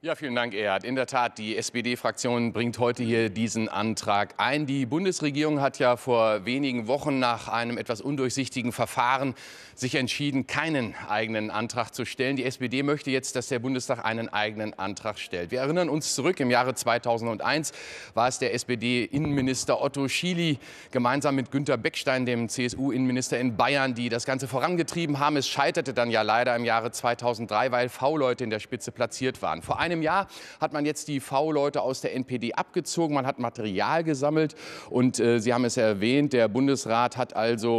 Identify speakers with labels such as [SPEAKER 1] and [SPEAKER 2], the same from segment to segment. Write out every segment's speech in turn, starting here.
[SPEAKER 1] Ja, vielen Dank, Erhard. In der Tat, die SPD-Fraktion bringt heute hier diesen Antrag ein. Die Bundesregierung hat ja vor wenigen Wochen nach einem etwas undurchsichtigen Verfahren sich entschieden, keinen eigenen Antrag zu stellen. Die SPD möchte jetzt, dass der Bundestag einen eigenen Antrag stellt. Wir erinnern uns zurück, im Jahre 2001 war es der SPD-Innenminister Otto Schily gemeinsam mit Günter Beckstein, dem CSU-Innenminister in Bayern, die das Ganze vorangetrieben haben. Es scheiterte dann ja leider im Jahre 2003, weil V-Leute in der Spitze platziert waren. Vor einem Jahr hat man jetzt die V-Leute aus der NPD abgezogen, man hat Material gesammelt und Sie haben es ja erwähnt, der Bundesrat hat also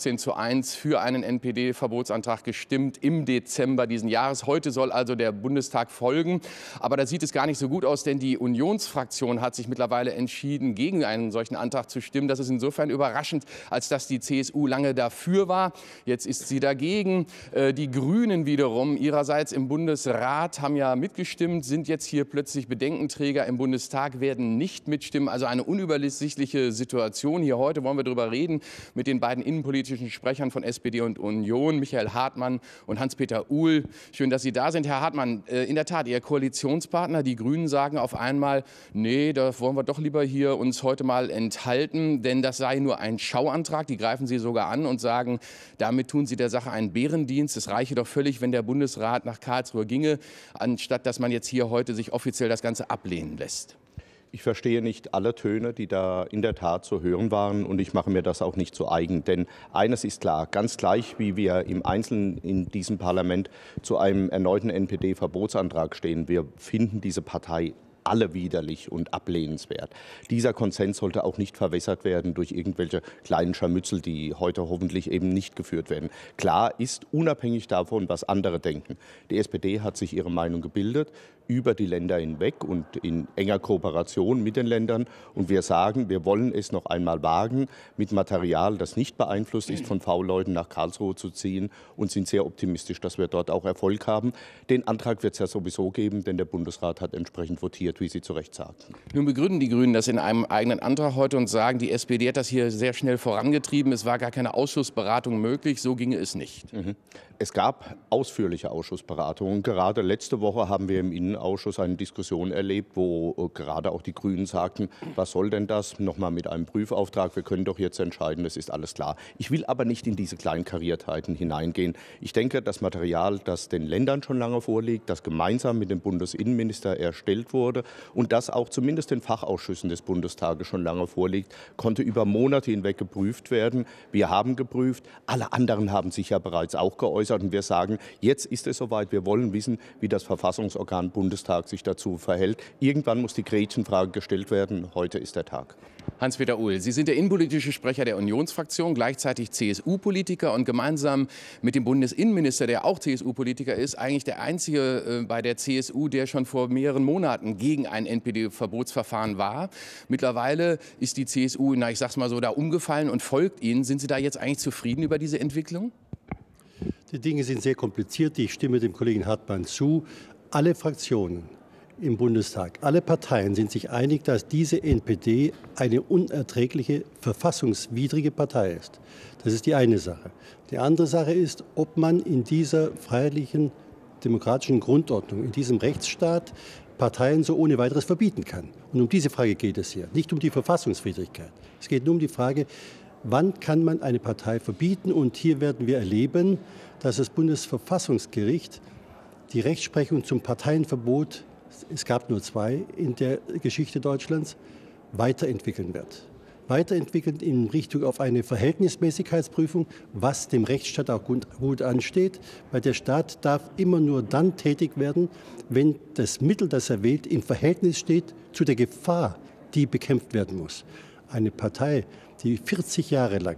[SPEAKER 1] 15:1 für einen NPD-Verbotsantrag gestimmt im Dezember diesen Jahres. Heute soll also der Bundestag folgen, aber da sieht es gar nicht so gut aus, denn die Unionsfraktion hat sich mittlerweile entschieden, gegen einen solchen Antrag zu stimmen. Das ist insofern überraschend, als dass die CSU lange dafür war. Jetzt ist sie dagegen. Die Grünen wiederum ihrerseits im Bundesrat haben ja mitgestimmt, sind jetzt hier plötzlich Bedenkenträger im Bundestag, werden nicht mitstimmen. Also eine unübersichtliche Situation. Hier heute wollen wir darüber reden mit den beiden innenpolitischen Sprechern von SPD und Union, Michael Hartmann und Hans-Peter Uhl. Schön, dass Sie da sind. Herr Hartmann, in der Tat, Ihr Koalitionspartner, die Grünen, sagen auf einmal, nee, da wollen wir doch lieber hier uns heute mal enthalten, denn das sei nur ein Schauantrag. Die greifen Sie sogar an und sagen, damit tun Sie der Sache einen Bärendienst. Es reiche doch völlig, wenn der Bundesrat nach Karlsruhe ginge, anstatt dass man jetzt hier heute sich offiziell das Ganze ablehnen lässt.
[SPEAKER 2] Ich verstehe nicht alle Töne, die da in der Tat zu hören waren, und ich mache mir das auch nicht zu eigen. Denn eines ist klar, ganz gleich wie wir im Einzelnen in diesem Parlament zu einem erneuten NPD-Verbotsantrag stehen, wir finden diese Partei alle widerlich und ablehnenswert. Dieser Konsens sollte auch nicht verwässert werden durch irgendwelche kleinen Scharmützel, die heute hoffentlich eben nicht geführt werden. Klar ist, unabhängig davon, was andere denken, die SPD hat sich ihre Meinung gebildet über die Länder hinweg und in enger Kooperation mit den Ländern. Und wir sagen, wir wollen es noch einmal wagen, mit Material, das nicht beeinflusst ist, von V-Leuten nach Karlsruhe zu ziehen, und sind sehr optimistisch, dass wir dort auch Erfolg haben. Den Antrag wird es ja sowieso geben, denn der Bundesrat hat entsprechend votiert, wie Sie zu Recht sagten.
[SPEAKER 1] Nun begründen die Grünen das in einem eigenen Antrag heute und sagen, die SPD hat das hier sehr schnell vorangetrieben. Es war gar keine Ausschussberatung möglich. So ginge es nicht.
[SPEAKER 2] Es gab ausführliche Ausschussberatungen. Gerade letzte Woche haben wir im Innenausschuss eine Diskussion erlebt, wo gerade auch die Grünen sagten, was soll denn das? Nochmal mit einem Prüfauftrag. Wir können doch jetzt entscheiden, es ist alles klar. Ich will aber nicht in diese Kleinkariertheiten hineingehen. Ich denke, das Material, das den Ländern schon lange vorliegt, das gemeinsam mit dem Bundesinnenminister erstellt wurde und das auch zumindest den Fachausschüssen des Bundestages schon lange vorliegt, konnte über Monate hinweg geprüft werden. Wir haben geprüft. Alle anderen haben sich ja bereits auch geäußert. Und wir sagen, jetzt ist es soweit. Wir wollen wissen, wie das Verfassungsorgan Bundestag sich dazu verhält. Irgendwann muss die Gretchenfrage gestellt werden. Heute ist der Tag.
[SPEAKER 1] Hans-Peter Uhl, Sie sind der innenpolitische Sprecher der Unionsfraktion, gleichzeitig CSU-Politiker und gemeinsam mit dem Bundesinnenminister, der auch CSU-Politiker ist, eigentlich der einzige bei der CSU, der schon vor mehreren Monaten gegen ein NPD-Verbotsverfahren war. Mittlerweile ist die CSU, ich sag's mal so, da umgefallen und folgt Ihnen. Sind Sie da jetzt eigentlich zufrieden über diese Entwicklung?
[SPEAKER 3] Die Dinge sind sehr kompliziert. Ich stimme dem Kollegen Hartmann zu. Alle Fraktionen im Bundestag, alle Parteien sind sich einig, dass diese NPD eine unerträgliche, verfassungswidrige Partei ist. Das ist die eine Sache. Die andere Sache ist, ob man in dieser freiheitlichen, demokratischen Grundordnung, in diesem Rechtsstaat Parteien so ohne weiteres verbieten kann. Und um diese Frage geht es hier, nicht um die Verfassungswidrigkeit. Es geht nur um die Frage, wann kann man eine Partei verbieten? Und hier werden wir erleben, dass das Bundesverfassungsgericht die Rechtsprechung zum Parteienverbot, es gab nur 2 in der Geschichte Deutschlands, weiterentwickeln wird. Weiterentwickeln in Richtung auf eine Verhältnismäßigkeitsprüfung, was dem Rechtsstaat auch gut ansteht, weil der Staat darf immer nur dann tätig werden, wenn das Mittel, das er wählt, im Verhältnis steht zu der Gefahr, die bekämpft werden muss. Eine Partei, die 40 Jahre lang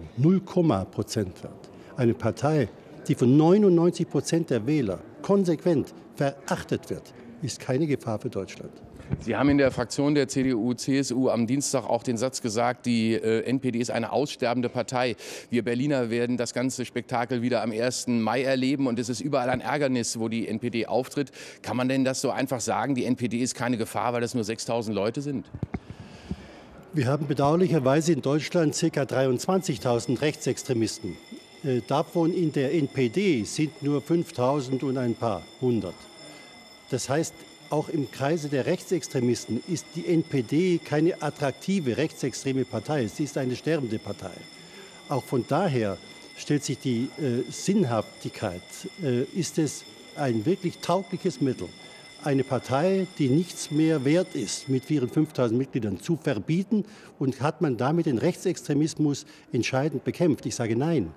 [SPEAKER 3] 0,% hat, eine Partei, die von 99% der Wähler konsequent verachtet wird, ist keine Gefahr für Deutschland.
[SPEAKER 1] Sie haben in der Fraktion der CDU-CSU am Dienstag auch den Satz gesagt, die NPD ist eine aussterbende Partei. Wir Berliner werden das ganze Spektakel wieder am 1. Mai erleben und es ist überall ein Ärgernis, wo die NPD auftritt. Kann man denn das so einfach sagen, die NPD ist keine Gefahr, weil es nur 6.000 Leute sind?
[SPEAKER 3] Wir haben bedauerlicherweise in Deutschland ca. 23.000 Rechtsextremisten. Davon in der NPD sind nur 5.000 und ein paar hundert. Das heißt, auch im Kreise der Rechtsextremisten ist die NPD keine attraktive rechtsextreme Partei. Sie ist eine sterbende Partei. Auch von daher stellt sich die Sinnhaftigkeit. Ist es ein wirklich taugliches Mittel, eine Partei, die nichts mehr wert ist, mit ihren 5.000 Mitgliedern zu verbieten? Und hat man damit den Rechtsextremismus entscheidend bekämpft? Ich sage nein.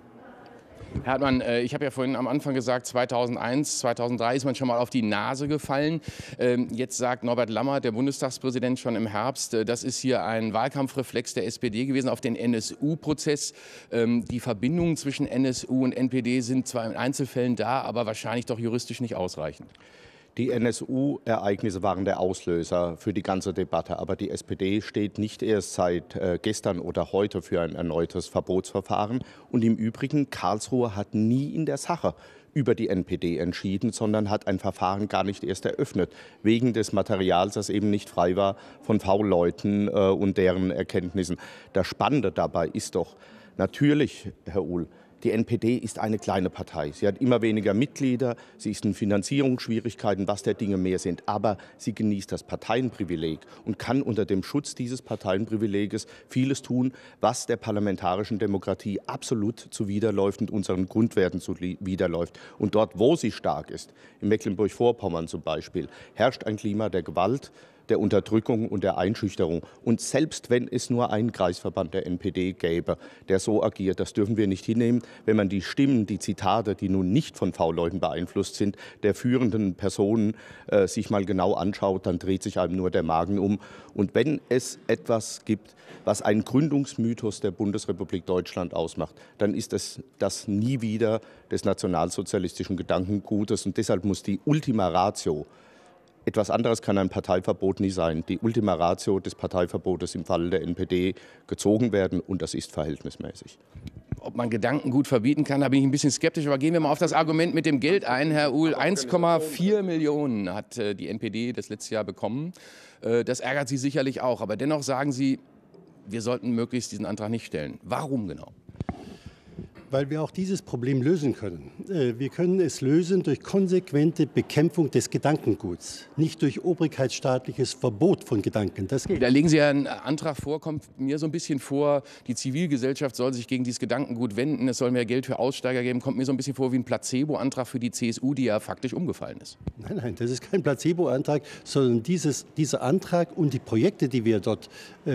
[SPEAKER 1] Herr Hartmann, ich habe ja vorhin am Anfang gesagt, 2001, 2003 ist man schon mal auf die Nase gefallen. Jetzt sagt Norbert Lammert, der Bundestagspräsident, schon im Herbst, das ist hier ein Wahlkampfreflex der SPD gewesen auf den NSU-Prozess. Die Verbindungen zwischen NSU und NPD sind zwar in Einzelfällen da, aber wahrscheinlich doch juristisch nicht ausreichend.
[SPEAKER 2] Die NSU-Ereignisse waren der Auslöser für die ganze Debatte. Aber die SPD steht nicht erst seit gestern oder heute für ein erneutes Verbotsverfahren. Und im Übrigen, Karlsruhe hat nie in der Sache über die NPD entschieden, sondern hat ein Verfahren gar nicht erst eröffnet, wegen des Materials, das eben nicht frei war von V-Leuten und deren Erkenntnissen. Das Spannende dabei ist doch, natürlich, Herr Uhl, die NPD ist eine kleine Partei. Sie hat immer weniger Mitglieder, sie ist in Finanzierungsschwierigkeiten, was der Dinge mehr sind. Aber sie genießt das Parteienprivileg und kann unter dem Schutz dieses Parteienprivileges vieles tun, was der parlamentarischen Demokratie absolut zuwiderläuft und unseren Grundwerten zuwiderläuft. Und dort, wo sie stark ist, in Mecklenburg-Vorpommern zum Beispiel, herrscht ein Klima der Gewalt, der Unterdrückung und der Einschüchterung. Und selbst wenn es nur einen Kreisverband der NPD gäbe, der so agiert, das dürfen wir nicht hinnehmen. Wenn man die Stimmen, die Zitate, die nun nicht von V-Leuten beeinflusst sind, der führenden Personen sich mal genau anschaut, dann dreht sich einem nur der Magen um. Und wenn es etwas gibt, was einen Gründungsmythos der Bundesrepublik Deutschland ausmacht, dann ist es das nie wieder des nationalsozialistischen Gedankengutes. Und deshalb muss die Ultima Ratio, etwas anderes kann ein Parteiverbot nie sein, die Ultima Ratio des Parteiverbotes im Falle der NPD gezogen werden, und das ist verhältnismäßig.
[SPEAKER 1] Ob man Gedankengut verbieten kann, da bin ich ein bisschen skeptisch. Aber gehen wir mal auf das Argument mit dem Geld ein, Herr Uhl. 1,4 Millionen hat die NPD das letzte Jahr bekommen. Das ärgert Sie sicherlich auch. Aber dennoch sagen Sie, wir sollten möglichst diesen Antrag nicht stellen. Warum genau?
[SPEAKER 3] Weil wir auch dieses Problem lösen können. Wir können es lösen durch konsequente Bekämpfung des Gedankenguts, nicht durch obrigkeitsstaatliches Verbot von Gedanken. Das geht.
[SPEAKER 1] Da legen Sie ja einen Antrag vor, kommt mir so ein bisschen vor, die Zivilgesellschaft soll sich gegen dieses Gedankengut wenden, es soll mehr Geld für Aussteiger geben, kommt mir so ein bisschen vor wie ein Placebo-Antrag für die CSU, die ja faktisch umgefallen ist.
[SPEAKER 3] Nein, das ist kein Placebo-Antrag, sondern dieser Antrag und die Projekte, die wir dort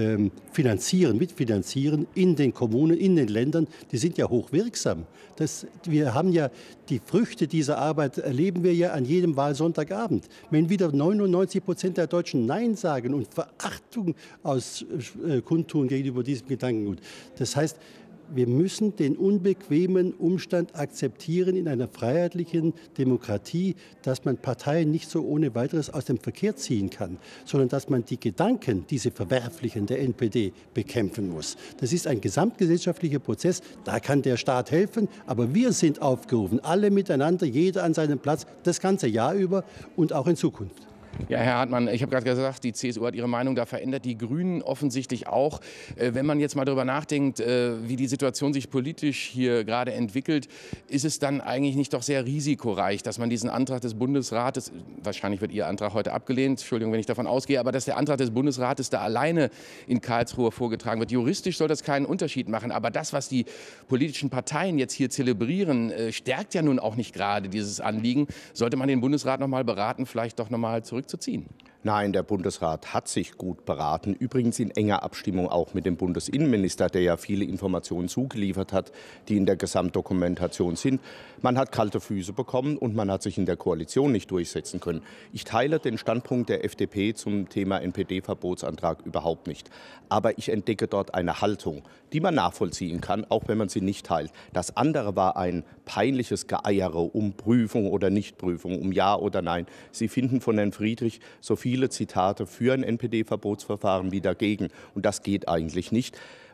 [SPEAKER 3] mitfinanzieren in den Kommunen, in den Ländern, die sind ja hochwirksam. Wir haben ja die Früchte dieser Arbeit, erleben wir ja an jedem Wahlsonntagabend. Wenn wieder 99% der Deutschen Nein sagen und Verachtung kundtun gegenüber diesem Gedankengut. Das heißt, wir müssen den unbequemen Umstand akzeptieren in einer freiheitlichen Demokratie, dass man Parteien nicht so ohne weiteres aus dem Verkehr ziehen kann, sondern dass man die Gedanken, diese verwerflichen der NPD, bekämpfen muss. Das ist ein gesamtgesellschaftlicher Prozess, da kann der Staat helfen, aber wir sind aufgerufen, alle miteinander, jeder an seinem Platz, das ganze Jahr über und auch in Zukunft.
[SPEAKER 1] Ja, Herr Hartmann, ich habe gerade gesagt, die CSU hat ihre Meinung da verändert, die Grünen offensichtlich auch. Wenn man jetzt mal darüber nachdenkt, wie die Situation sich politisch hier gerade entwickelt, ist es dann eigentlich nicht doch sehr risikoreich, dass man diesen Antrag des Bundesrates, wahrscheinlich wird Ihr Antrag heute abgelehnt, Entschuldigung, wenn ich davon ausgehe, aber dass der Antrag des Bundesrates da alleine in Karlsruhe vorgetragen wird. Juristisch soll das keinen Unterschied machen, aber das, was die politischen Parteien jetzt hier zelebrieren, stärkt ja nun auch nicht gerade dieses Anliegen. Sollte man den Bundesrat noch mal beraten, vielleicht doch noch mal zurückzuziehen?
[SPEAKER 2] Nein, der Bundesrat hat sich gut beraten, übrigens in enger Abstimmung auch mit dem Bundesinnenminister, der ja viele Informationen zugeliefert hat, die in der Gesamtdokumentation sind. Man hat kalte Füße bekommen und man hat sich in der Koalition nicht durchsetzen können. Ich teile den Standpunkt der FDP zum Thema NPD-Verbotsantrag überhaupt nicht. Aber ich entdecke dort eine Haltung, die man nachvollziehen kann, auch wenn man sie nicht teilt. Das andere war ein peinliches Geeiere um Prüfung oder Nichtprüfung, um Ja oder Nein. Sie finden von Herrn Friedrich so viele Zitate für ein NPD-Verbotsverfahren wie dagegen. Und das geht eigentlich nicht.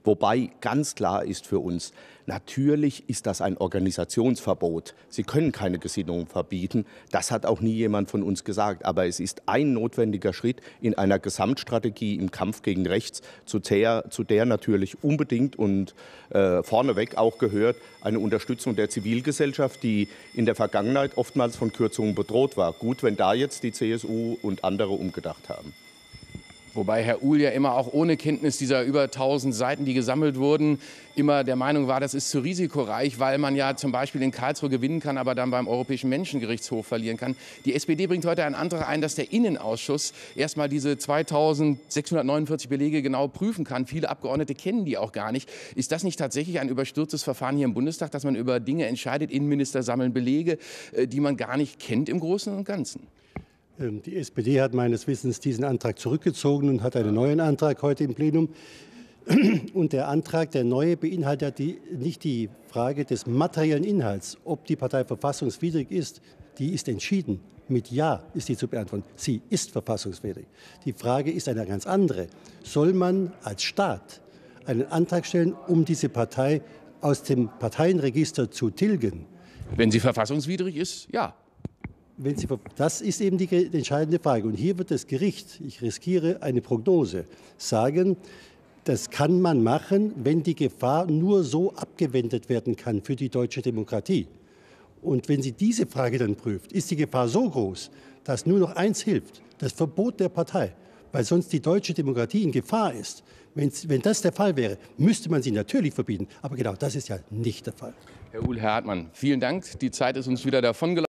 [SPEAKER 2] Wobei ganz klar ist für uns, natürlich ist das ein Organisationsverbot. Sie können keine Gesinnungen verbieten. Das hat auch nie jemand von uns gesagt. Aber es ist ein notwendiger Schritt in einer Gesamtstrategie im Kampf gegen rechts, zu der natürlich unbedingt und vorneweg auch gehört eine Unterstützung der Zivilgesellschaft, die in der Vergangenheit oftmals von Kürzungen bedroht war. Gut, wenn da jetzt die CSU und andere umgedacht haben.
[SPEAKER 1] Wobei Herr Uhl ja immer auch ohne Kenntnis dieser über 1000 Seiten, die gesammelt wurden, immer der Meinung war, das ist zu risikoreich, weil man ja zum Beispiel in Karlsruhe gewinnen kann, aber dann beim Europäischen Menschengerichtshof verlieren kann. Die SPD bringt heute einen Antrag ein, dass der Innenausschuss erstmal diese 2649 Belege genau prüfen kann. Viele Abgeordnete kennen die auch gar nicht. Ist das nicht tatsächlich ein überstürztes Verfahren hier im Bundestag, dass man über Dinge entscheidet? Innenminister sammeln Belege, die man gar nicht kennt im Großen und Ganzen?
[SPEAKER 3] Die SPD hat meines Wissens diesen Antrag zurückgezogen und hat einen neuen Antrag heute im Plenum. Und der Antrag, der neue, beinhaltet nicht die Frage des materiellen Inhalts, ob die Partei verfassungswidrig ist. Die ist entschieden. Mit Ja ist die zu beantworten. Sie ist verfassungswidrig. Die Frage ist eine ganz andere. Soll man als Staat einen Antrag stellen, um diese Partei aus dem Parteienregister zu tilgen?
[SPEAKER 1] Wenn sie verfassungswidrig ist, ja.
[SPEAKER 3] Das ist eben die entscheidende Frage. Und hier wird das Gericht, ich riskiere eine Prognose, sagen, das kann man machen, wenn die Gefahr nur so abgewendet werden kann für die deutsche Demokratie. Und wenn sie diese Frage dann prüft, ist die Gefahr so groß, dass nur noch eins hilft, das Verbot der Partei, weil sonst die deutsche Demokratie in Gefahr ist. Wenn das der Fall wäre, müsste man sie natürlich verbieten. Aber genau das ist ja nicht der Fall.
[SPEAKER 1] Herr Uhl, Herr Hartmann, vielen Dank. Die Zeit ist uns wieder davongelaufen.